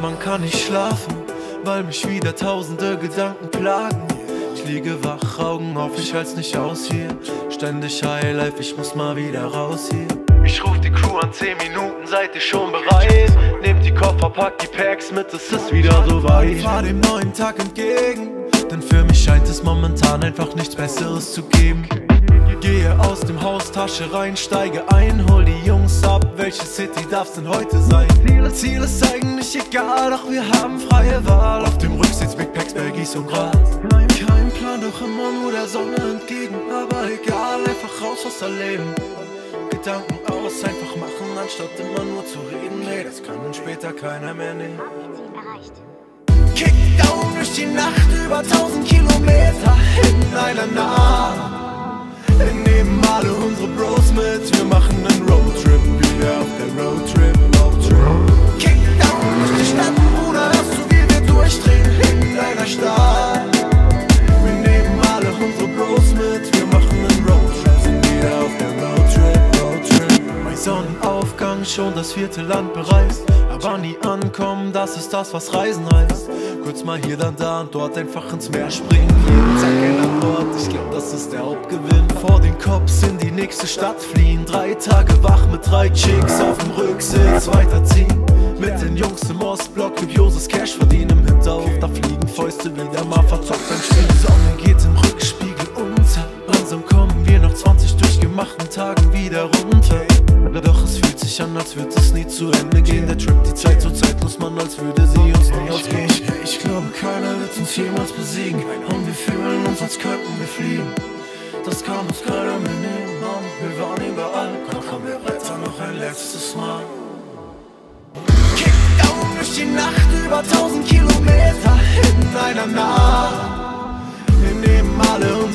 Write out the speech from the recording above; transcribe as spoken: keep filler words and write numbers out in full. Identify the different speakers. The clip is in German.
Speaker 1: Man kann nicht schlafen, weil mich wieder tausende Gedanken plagen. Ich liege wach, Augen auf, ich halt's nicht aus hier. Ständig Highlife, ich muss mal wieder raus hier. Ich ruf die Crew an, zehn Minuten, seid ihr schon bereit? Nehmt die Koffer, packt die Packs mit, es ist wieder soweit. Ich fahr dem neuen Tag entgegen, denn für mich scheint es momentan einfach nichts Besseres zu geben. Gehe aus dem Haus, Tasche rein, steige ein, hol die Jungs ab. Welche City darf's denn heute sein? Ziel ist eigentlich egal, doch wir haben freie Wahl. Auf dem Rücksitz Big Packs, Baggies und Gras. Kein Plan, doch immer nur der Sonne entgegen. Aber egal, einfach raus aus erleben. Gedanken aus, einfach machen, anstatt immer nur zu reden. Nee, das kann dann später keiner mehr nehmen. Kickdown durch die Nacht über tausend Kilometer in einer Nacht. Wir nehmen alle unsere Bros mit, wir machen einen Roadtrip, wieder auf der Roadtrip, Roadtrip. Kickdown durch die Stadt, Bruder, hörst du, wie wir durchdrehen in deiner Stadt. Wir nehmen alle unsere Bros mit, wir machen einen Roadtrip, sind wieder auf der Roadtrip, Roadtrip. Bei Sonnenaufgang schon das vierte Land bereist, aber nie ankommen, das ist das, was Reisen heißt. Kurz mal hier, dann da und dort einfach ins Meer springen. Jeden Tag ein Antwort, ich glaub, das ist der Hauptgewinn. Vor den Cops in die nächste Stadt fliehen. Drei Tage wach mit drei Chicks auf dem Rücksitz weiterziehen. Mit den Jungs im Ostblock, dubioses Cash verdienen. Im Hinterhof, da fliegen Fäuste wieder mal verzockt beim Spiel. Die Sonne geht im Rückspiegel unter. Langsam kommen wir nach zwanzig durchgemachten Tagen wieder runter. Doch es fühlt sich an, als würde es nie zu Ende gehen. Der Trip, die Zeit, so zeitlos, man, als würde sie uns nie ausgehen. Ich, ich glaube, keiner wird uns jemals besiegen. Und wir fühlen uns, als könnten wir fliegen. Das kann uns keiner mehr nehmen, Mann. Wir waren überall, komm, wir brettern noch ein letztes Mal. Kickdown durch die Nacht über tausend Kilometer in einer Nacht. Wir nehmen alle